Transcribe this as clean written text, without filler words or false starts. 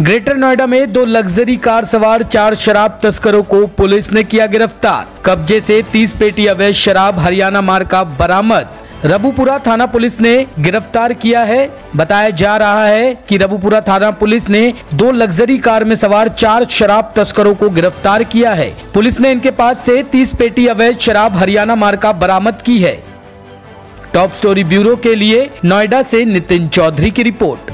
Greater Noida में 2 luxury car सवार 4 शराब तस्करों को पुलिस ने किया गिरफ्तार। कब्जे से 30 पेटी अवैध शराब हरियाणा मार्का बरामद। रबुपुरा थाना पुलिस ने गिरफ्तार किया है। बताया जा रहा है कि रबुपुरा थाना पुलिस ने 2 लग्जरी कार में सवार 4 शराब तस्करों को गिरफ्तार किया है। पुलिस ने इनके पास से 30 पेटी अवैध शराब हरियाणा मार्का बरामद की है। टॉप स्टोरी ब्यूरो के लिए नोएडा से नितिन चौधरी की रिपोर्ट।